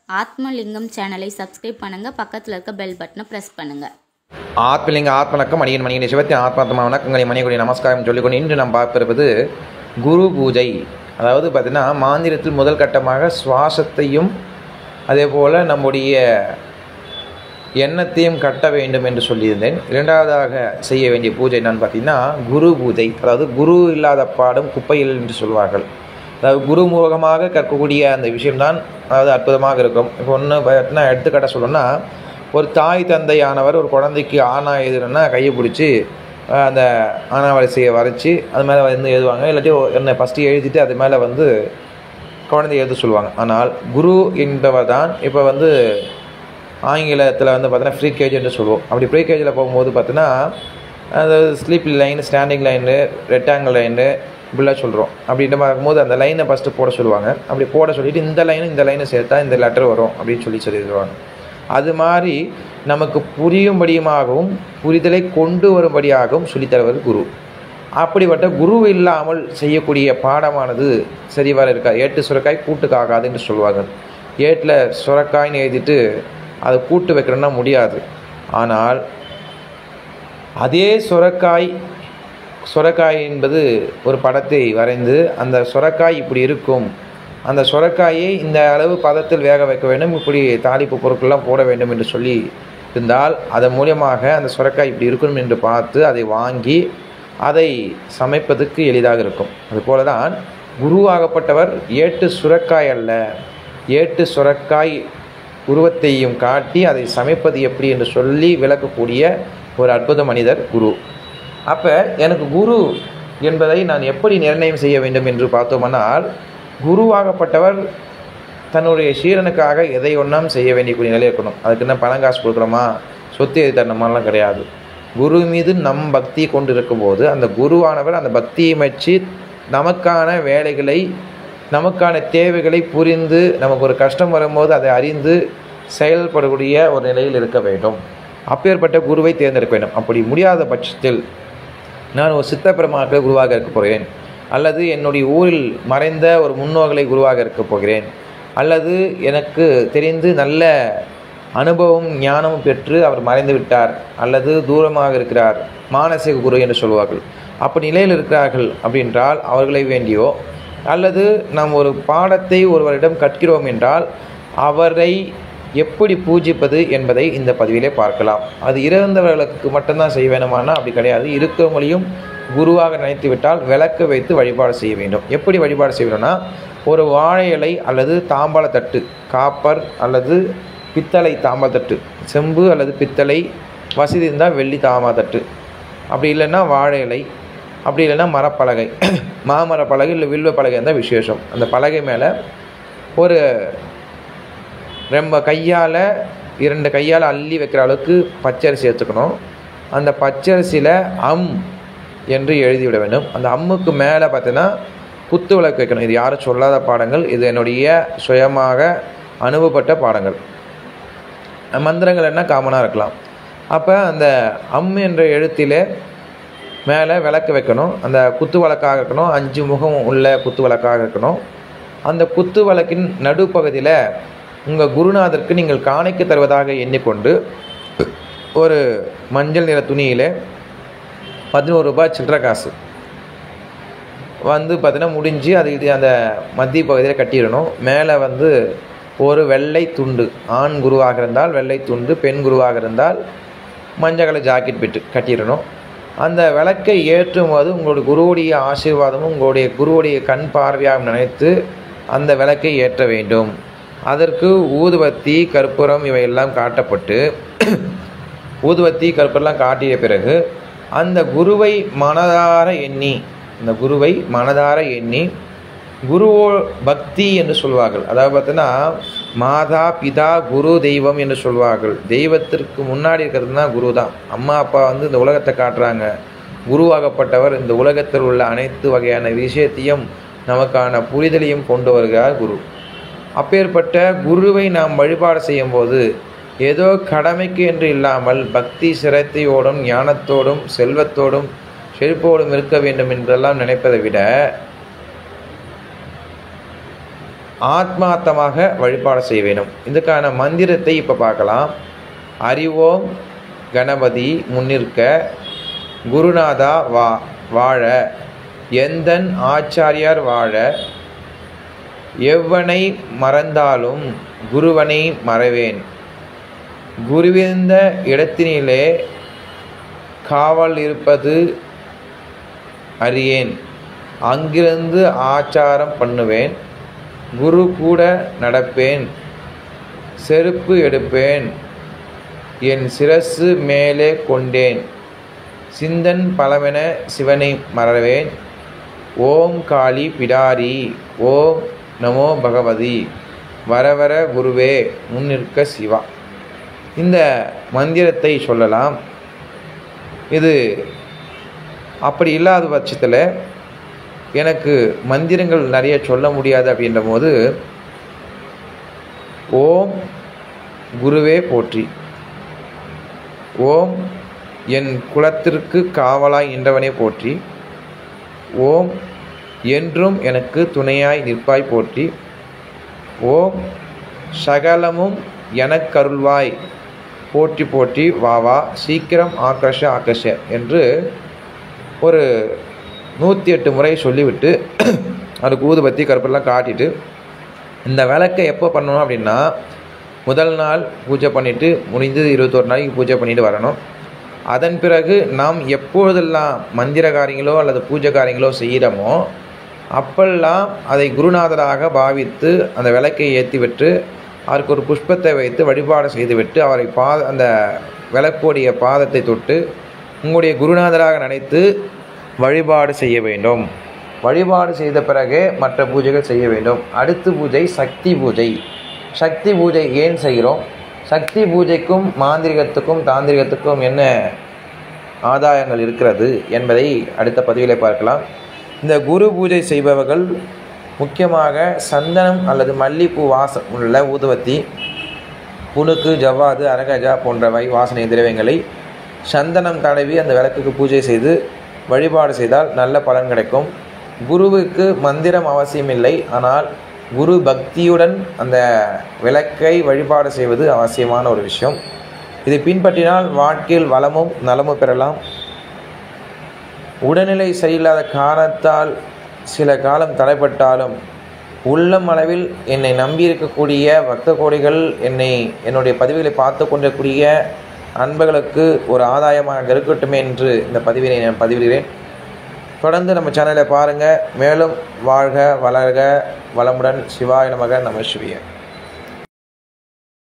ஆத்மலிங்கம் சேனலை சப்ஸ்கிரைப் பண்ணுங்க, பக்கத்தில் இருக்க பெல் பட்டனை ப்ரெஸ் பண்ணுங்க. ஆத்மலிங்க ஆத்மணக்கம் மணியன் சிவத்தின் ஆத்மாத்மா வணக்கங்களை மணியக்கூடிய நமஸ்காரம் சொல்லிக்கொண்டு இன்று நாம் பார்ப்பது குரு பூஜை. அதாவது பார்த்திங்கன்னா மாந்திரத்தில் முதல் கட்டமாக சுவாசத்தையும் அதே போல் நம்முடைய எண்ணத்தையும் கட்ட வேண்டும் என்று சொல்லியிருந்தேன். இரண்டாவதாக செய்ய வேண்டிய பூஜை என்னன்னு பார்த்திங்கன்னா குரு பூஜை. அதாவது குரு இல்லாத பாடும் குப்பையில் என்று சொல்வார்கள். அதாவது குருமுகமாக கற்கக்கூடிய அந்த விஷயம்தான் அதாவது அற்புதமாக இருக்கும். இப்போ ஒன்று பார்த்தீங்கன்னா எடுத்துக்காட்ட சொல்லணும்னா, ஒரு தாய் தந்தையானவர் ஒரு குழந்தைக்கு ஆனா எழுதுனா கையை பிடிச்சி அந்த ஆனா வரிசையை வரைச்சி அது மேலே வந்து எழுதுவாங்க. இல்லாட்டி என்னை ஃபஸ்ட்டு எழுதிட்டு அது மேலே வந்து குழந்தை எழுத சொல்லுவாங்க. ஆனால் குரு என்பவர் தான் இப்போ வந்து ஆங்கிலத்தில் வந்து பார்த்தீங்கன்னா ஃப்ரீ கேஜ் என்று சொல்லுவோம். அப்படி ஃப்ரீ கேஜில் போகும்போது பார்த்தீங்கன்னா அதாவது sleep line, standing line, rectangle line இப்படிலாம் சொல்கிறோம். அப்படின்ற மாதிரி இருக்கும்போது அந்த லைனை ஃபஸ்ட்டு போட சொல்லுவாங்க. அப்படி போட சொல்லிவிட்டு இந்த லைனை சேர்த்தா இந்த லெட்டர் வரும் அப்படின்னு சொல்லிடுவாங்க. அது மாதிரி நமக்கு புரியும்படியுமாகவும் புரிதலை கொண்டு வரும்படியாகவும் சொல்லித்தருவது குரு. அப்படிப்பட்ட குரு இல்லாமல் செய்யக்கூடிய பாடமானது சரிவர இருக்காது. ஏட்டு சுரக்காய் கூட்டுக்கு ஆகாது என்று சொல்லுவார்கள். ஏட்டில் சுரக்காய்னு எழுதிட்டு அதை கூட்டு வைக்கிறோன்னா முடியாது. ஆனால் அதே சுரக்காய் என்பது ஒரு படத்தை வரைந்து அந்த சுரக்காய் இப்படி இருக்கும், அந்த சுரக்காயை இந்த அளவு பதத்தில் வேக வைக்க வேண்டும், இப்படி தாளிப்பு பொருட்கள்லாம் போட வேண்டும் என்று சொல்லி இருந்தால் அதன் மூலியமாக அந்த சுரக்காய் இப்படி இருக்கணும் என்று பார்த்து அதை வாங்கி அதை சமைப்பதற்கு எளிதாக இருக்கும். அதுபோல தான் குருவாகப்பட்டவர் ஏட்டு சுரக்காய் அல்ல, ஏட்டு சுரக்காய் உருவத்தையும் காட்டி அதை சமைப்பது எப்படி என்று சொல்லி விளக்கக்கூடிய ஒரு அற்புத மனிதர் குரு. அப்போ எனக்கு குரு என்பதை நான் எப்படி நிர்ணயம் செய்ய வேண்டும் என்று பார்த்தோம்னால், குருவாகப்பட்டவர் தன்னுடைய சீரனுக்காக எதை ஒன்றாம் செய்ய வேண்டிய நிலை இருக்கணும். அதுக்கு என்ன பணம் காசு கொடுக்குறோமா, சொத்து எது தரணுமாலாம் கிடையாது. குரு மீது நம் பக்தி கொண்டு இருக்கும்போது அந்த குருவானவர் அந்த பக்தியை வச்சு நமக்கான வேலைகளை, நமக்கான தேவைகளை புரிந்து, நமக்கு ஒரு கஷ்டம் வரும்போது அதை அறிந்து செயல்படக்கூடிய ஒரு நிலையில் இருக்க வேண்டும். அப்பேற்பட்ட குருவை தேர்ந்தெடுக்க வேண்டும். அப்படி முடியாத பட்சத்தில் நான் ஒரு சித்த பெருமாக்கள் குருவாக இருக்க போகிறேன், அல்லது என்னுடைய ஊரில் மறைந்த ஒரு முன்னோர்களை குருவாக இருக்க போகிறேன், அல்லது எனக்கு தெரிந்து நல்ல அனுபவம் ஞானமும் பெற்று அவர் மறைந்து விட்டார், அல்லது தூரமாக இருக்கிறார், மானசீக குரு என்று சொல்வார்கள். அப்படி நிலையில் இருக்கிறார்கள் அப்படின்றால் அவர்களை வேண்டியோ, அல்லது நாம் ஒரு பாடத்தை ஒருவரிடம் கற்கிறோம் என்றால் அவரை எப்படி பூஜிப்பது என்பதை இந்த பதிவிலே பார்க்கலாம். அது இறந்தவர்களுக்கு மட்டும்தான் செய்ய வேணுமானா அப்படி கிடையாது. இருக்கிறவங்களையும் குருவாக நினைத்து விட்டால் விளக்கு வைத்து வழிபாடு செய்ய வேண்டும். எப்படி வழிபாடு செய்யணும்னா, ஒரு வாழை இலை அல்லது தாம்பாளத்தட்டு, காப்பர் அல்லது பித்தளை தாம்பாளத்தட்டு, செம்பு அல்லது பித்தளை, வசதி இருந்தால் வெள்ளி தாம்பாளத்தட்டு, அப்படி இல்லைன்னா வாழை இலை, அப்படி இல்லைன்னா மரப்பலகை, மாமர பலகை இல்லை வில்வ பலகை இருந்தால் விசேஷம். அந்த பலகை மேலே ஒரு ரொம்ப கையால் 2 கையால் அள்ளி வைக்கிற அளவுக்கு பச்சரிசி எடுத்துக்கணும். அந்த பச்சரிசியில் அம் என்று எழுதிவிட வேண்டும். அந்த அம்முக்கு மேலே பார்த்தீங்கன்னா குத்து விளக்கு வைக்கணும். இது யாரும் சொல்லாத பாடங்கள், இது என்னுடைய சுயமாக அனுபவப்பட்ட பாடங்கள். மந்திரங்கள் என்ன காமனாக இருக்கலாம். அப்போ அந்த அம் என்ற எழுத்திலே மேலே விளக்கு வைக்கணும். அந்த குத்து விளக்காக இருக்கணும். 5 முகம் உள்ள குத்து விளக்காக இருக்கணும். அந்த குத்து விளக்கின் நடுப்பகுதியில் உங்கள் குருநாதருக்கு நீங்கள் காணிக்கை தருவதாக எண்ணிக்கொண்டு ஒரு மஞ்சள் நிற துணியில் 11 ரூபாய் சில்லற காசு வந்து பார்த்தீங்கன்னா முடிஞ்சு அது அந்த மத்திய பகுதியில் கட்டிடணும். மேலே வந்து ஒரு வெள்ளை துண்டு, ஆண் குருவாக இருந்தால் வெள்ளை துண்டு, பெண் குருவாக இருந்தால் மஞ்சள் கலர் ஜாக்கெட் பிட்டு கட்டிடணும். அந்த விளக்கை ஏற்றும் போது உங்களுடைய குருவுடைய ஆசீர்வாதமும் உங்களுடைய குருவுடைய கண் பார்வையாக நினைத்து அந்த விளக்கை ஏற்ற வேண்டும். அதற்கு ஊதுவத்தி, கற்பூரம் இவையெல்லாம் காட்டப்பட்டு, ஊதுவத்தி கற்பூரம்லாம் காட்டிய பிறகு அந்த குருவை மனதார எண்ணி குருவோ பக்தி என்று சொல்வார்கள். அதாவது பார்த்தீங்கன்னா மாதா பிதா குரு தெய்வம் என்று சொல்வார்கள். தெய்வத்திற்கு முன்னாடி இருக்கிறது தான் குரு தான். அம்மா அப்பா வந்து இந்த உலகத்தை காட்டுறாங்க. குருவாகப்பட்டவர் இந்த உலகத்தில் உள்ள அனைத்து வகையான விஷயத்தையும் நமக்கான புரிதலையும் கொண்டு வருகிறார் குரு. அப்பேற்பட்ட குருவை நாம் வழிபாடு செய்யும் போது ஏதோ கடமைக்கு என்று இல்லாமல் பக்தி சிரத்தையோடும் ஞானத்தோடும் செல்வத்தோடும் செழிப்போடும் இருக்க வேண்டும் என்றெல்லாம் நினைப்பதை விட ஆத்மார்த்தமாக வழிபாடு செய்ய வேண்டும். இதுக்கான மந்திரத்தை இப்போ பார்க்கலாம். அறிவோம் கணபதி முன்னிற்க குருநாதா வாழ எந்தன் ஆச்சாரியார் வாழ எவ்வனை மறந்தாலும் குருவனை மறவேன் குருவிருந்த இடத்தினிலே காவல் இருப்பது அறியேன் அங்கிருந்து ஆச்சாரம் பண்ணுவேன் குரு கூட நடப்பேன் செருப்பு எடுப்பேன் என் சிரசு மேலே கொண்டேன் சிந்தன் பலமென சிவனை மறவேன் ஓம் காளி பிடாரி ஓம் நமோ பகவதி வரவர குருவே முன்னிற்க சிவா. இந்த மந்திரத்தை சொல்லலாம். இது அப்படி இல்லாத பட்சத்தில் எனக்கு மந்திரங்கள் நிறைய சொல்ல முடியாது அப்படின்ற போது ஓம் குருவே போற்றி ஓம் என் குலத்திற்கு காவலாய் நின்றவனே போற்றி ஓம் என்றும் எனக்கு துணையாய் நிற்பாய் போற்றி ஓம் சகலமும் எனக்கருள்வாய் போற்றி போற்றி வா வா சீக்கிரம் ஆக்கர்ஷ என்று ஒரு 108 முறை சொல்லிவிட்டு அதுக்கு ஊதுபத்தி கருப்பெல்லாம் காட்டிட்டு இந்த விளக்கை எப்போ பண்ணணும் அப்படின்னா முதல் நாள் பூஜை பண்ணிவிட்டு முடிந்தது 21 நாளைக்கு பூஜை பண்ணிட்டு வரணும். அதன் பிறகு நாம் எப்பொழுதெல்லாம் மந்திர காரியங்களோ அல்லது பூஜை காரியங்களோ செய்கிறோமோ அப்பெல்லாம் அதை குருநாதராக பாவித்து அந்த விளக்கை ஏற்றிவிட்டு அவருக்கு ஒரு புஷ்பத்தை வைத்து வழிபாடு செய்துவிட்டு அவரை அந்த விளக்கோடைய பாதத்தை தொட்டு உங்களுடைய குருநாதராக நினைத்து வழிபாடு செய்ய வேண்டும். வழிபாடு செய்த பிறகு மற்ற பூஜைகள் செய்ய வேண்டும். அடுத்த பூஜை சக்தி பூஜை. சக்தி பூஜை ஏன் செய்கிறோம்? சக்தி பூஜைக்கும் மாந்திரிகத்துக்கும் தாந்திரிகத்துக்கும் என்ன ஆதாயங்கள் இருக்கிறது என்பதை அடுத்த பதிவிலே பார்க்கலாம். இந்த குரு பூஜை செய்பவர்கள் முக்கியமாக சந்தனம் அல்லது மல்லிப்பூ வாசம் உள்ள ஊதுவத்தி, புனுக்கு, ஜவ்வாது, அரகஜா போன்றவை வாசனை திரவியங்களை சந்தனம் தடவி அந்த விளக்குக்கு பூஜை செய்து வழிபாடு செய்தால் நல்ல பலன் கிடைக்கும். குருவுக்கு மந்திரம் அவசியமில்லை, ஆனால் குரு பக்தியுடன் அந்த விளக்கை வழிபாடு செய்வது அவசியமான ஒரு விஷயம். இதை பின்பற்றினால் வாழ்க்கையில் வளமும் நலமும் பெறலாம். உடல்நிலை சரியில்லாத காரணத்தால் சில காலம் தடைப்பட்டாலும் உள்ளம் அளவில் என்னை நம்பியிருக்கக்கூடிய பக்த கோடிகள் என்னுடைய பதிவுகளை பார்த்து கொண்டிருக்கக்கூடிய அன்பர்களுக்கு ஒரு ஆதாயமாக இருக்கட்டும் என்று இந்த பதிவினை நான் பதிவிடுகிறேன். தொடர்ந்து நம்ம சேனலை பாருங்கள். மேலும் வாழ்க வளர்க வளமுடன். சிவாய நமக. நம சிவாய.